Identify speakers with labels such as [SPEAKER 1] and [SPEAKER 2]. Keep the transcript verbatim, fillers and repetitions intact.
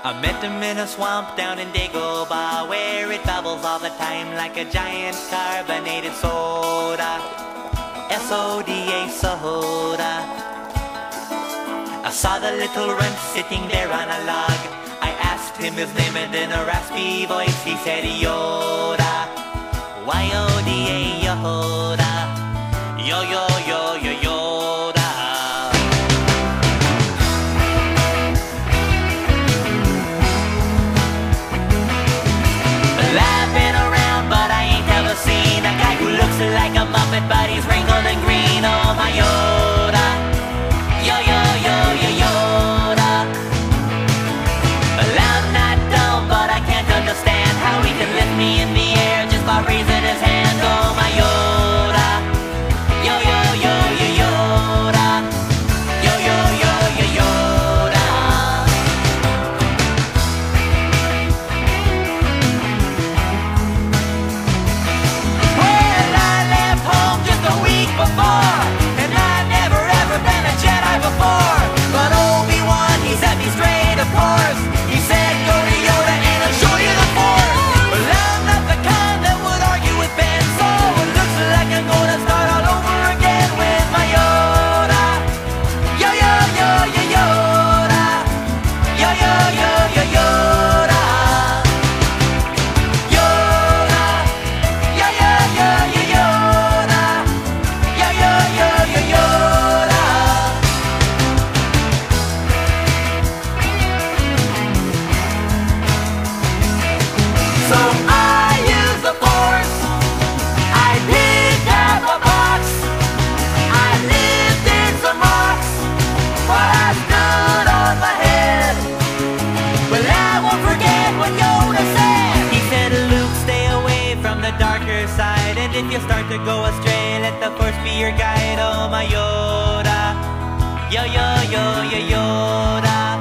[SPEAKER 1] I met him in a swamp down in Dagobah, where it bubbles all the time like a giant carbonated soda. S O D A soda. I saw the little runt sitting there on a log. I asked him his name and in a raspy voice he said Yoda. Y O D A Yoda. Yo yo yo yo Yoda. Laughing around but I ain't ever seen a guy who looks like a Muppet but he's wrinkled and green. Oh my Yoda. Yo yo yo yo Yoda. Well, I'm not dumb but I can't understand how he can lift me in the air just by raising his hand. Oh my Yoda. Yo yo yo yo Yoda. Yo yo yo yo Yoda. Well, I left home just a week before, and I've never ever been a Jedi before. But Obi-Wan, he set me straight, of course. He said, go to Yoda and I'll show you the Force. Well, I'm not the kind that would argue with Ben, so it looks like I'm gonna start all over again with my Yoda. Yo yo yo yo Yoda. Yo yo yo yo Yoda. Yoda. Yo yo yo yo Yoda. Yo yo yo yo Yoda. So I use the Force. I picked up a box. I lifted some rocks, but I stood on my head. Well, I won't forget what Yoda said. He said, Luke, stay away from the darker side, and if you start to go astray, let the Force be your guide. Oh my Yoda. Yo yo yo yo Yoda.